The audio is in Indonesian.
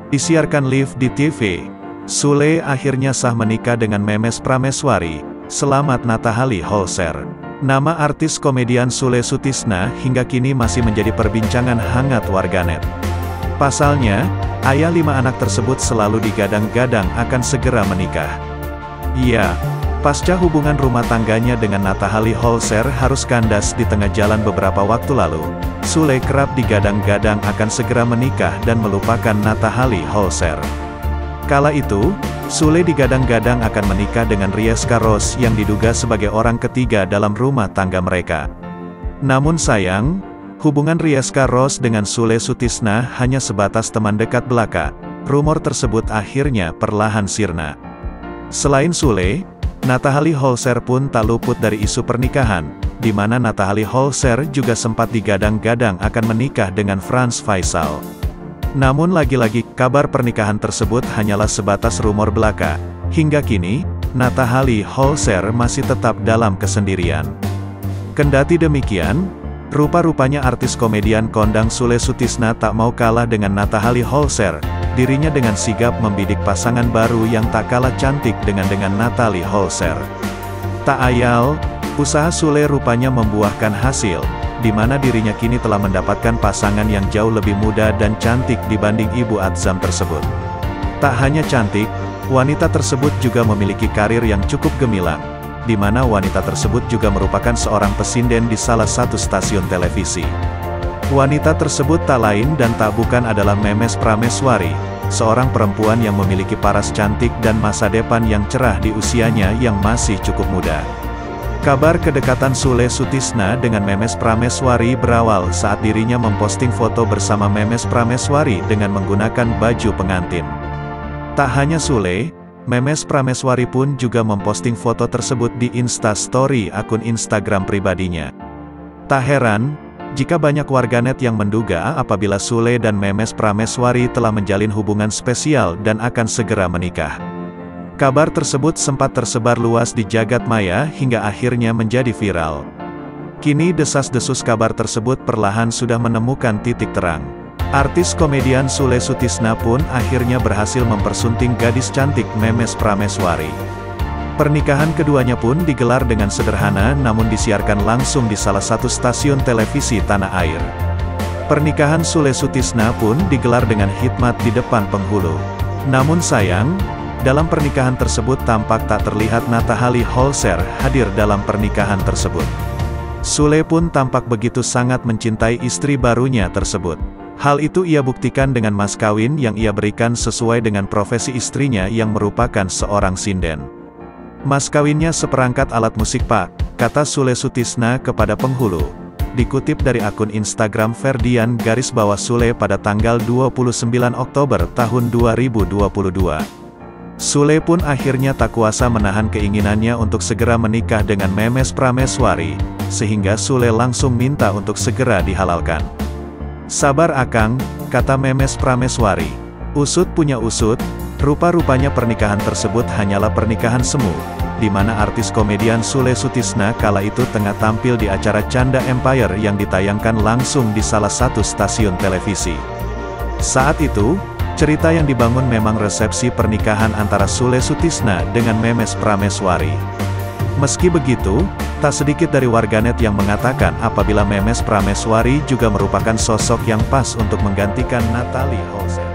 Disiarkan live di TV, Sule akhirnya sah menikah dengan Memes Prameswari. Selamat Natahali Holser. Nama artis komedian Sule Sutisna hingga kini masih menjadi perbincangan hangat warganet. Pasalnya, ayah 5 anak tersebut selalu digadang-gadang akan segera menikah. Iya, pasca hubungan rumah tangganya dengan Natahali Holser harus kandas di tengah jalan beberapa waktu lalu, Sule kerap digadang-gadang akan segera menikah dan melupakan Natahali Holser. Kala itu, Sule digadang-gadang akan menikah dengan Rieska Rose yang diduga sebagai orang ketiga dalam rumah tangga mereka. Namun sayang, hubungan Rieska Rose dengan Sule Sutisna hanya sebatas teman dekat belaka. Rumor tersebut akhirnya perlahan sirna. Selain Sule, Natahali Holser pun tak luput dari isu pernikahan, di mana Natahali Holser juga sempat digadang-gadang akan menikah dengan Frans Faisal. Namun lagi-lagi, kabar pernikahan tersebut hanyalah sebatas rumor belaka. Hingga kini, Natahali Holser masih tetap dalam kesendirian. Kendati demikian, rupa-rupanya artis komedian kondang Sule Sutisna tak mau kalah dengan Natahali Holser. Dirinya dengan sigap membidik pasangan baru yang tak kalah cantik dengan Natahali Holser. Tak ayal, usaha Sule rupanya membuahkan hasil, di mana dirinya kini telah mendapatkan pasangan yang jauh lebih muda dan cantik dibanding Ibu Atzam tersebut. Tak hanya cantik, wanita tersebut juga memiliki karir yang cukup gemilang, di mana wanita tersebut juga merupakan seorang pesinden di salah satu stasiun televisi. Wanita tersebut tak lain dan tak bukan adalah Memes Prameswari, seorang perempuan yang memiliki paras cantik dan masa depan yang cerah di usianya yang masih cukup muda. Kabar kedekatan Sule Sutisna dengan Memes Prameswari berawal saat dirinya memposting foto bersama Memes Prameswari dengan menggunakan baju pengantin. Tak hanya Sule, Memes Prameswari pun juga memposting foto tersebut di Instastory akun Instagram pribadinya. Tak heran, jika banyak warganet yang menduga apabila Sule dan Memes Prameswari telah menjalin hubungan spesial dan akan segera menikah. Kabar tersebut sempat tersebar luas di jagat maya hingga akhirnya menjadi viral. Kini desas-desus kabar tersebut perlahan sudah menemukan titik terang. Artis komedian Sule Sutisna pun akhirnya berhasil mempersunting gadis cantik Memes Prameswari. Pernikahan keduanya pun digelar dengan sederhana namun disiarkan langsung di salah satu stasiun televisi tanah air. Pernikahan Sule Sutisna pun digelar dengan khidmat di depan penghulu. Namun sayang, dalam pernikahan tersebut tampak tak terlihat Natahali Holser hadir dalam pernikahan tersebut. Sule pun tampak begitu sangat mencintai istri barunya tersebut. Hal itu ia buktikan dengan mas kawin yang ia berikan sesuai dengan profesi istrinya yang merupakan seorang sinden. Mas kawinnya seperangkat alat musik Pak, kata Sule Sutisna kepada penghulu. Dikutip dari akun Instagram Ferdian_Sule pada tanggal 29 Oktober tahun 2022. Sule pun akhirnya tak kuasa menahan keinginannya untuk segera menikah dengan Memes Prameswari, sehingga Sule langsung minta untuk segera dihalalkan. Sabar Akang, kata Memes Prameswari. Usut punya usut, rupa-rupanya pernikahan tersebut hanyalah pernikahan semu, di mana artis komedian Sule Sutisna kala itu tengah tampil di acara Canda Empire yang ditayangkan langsung di salah satu stasiun televisi. Saat itu, cerita yang dibangun memang resepsi pernikahan antara Sule Sutisna dengan Memes Prameswari. Meski begitu, tak sedikit dari warganet yang mengatakan apabila Memes Prameswari juga merupakan sosok yang pas untuk menggantikan Natahali Holser.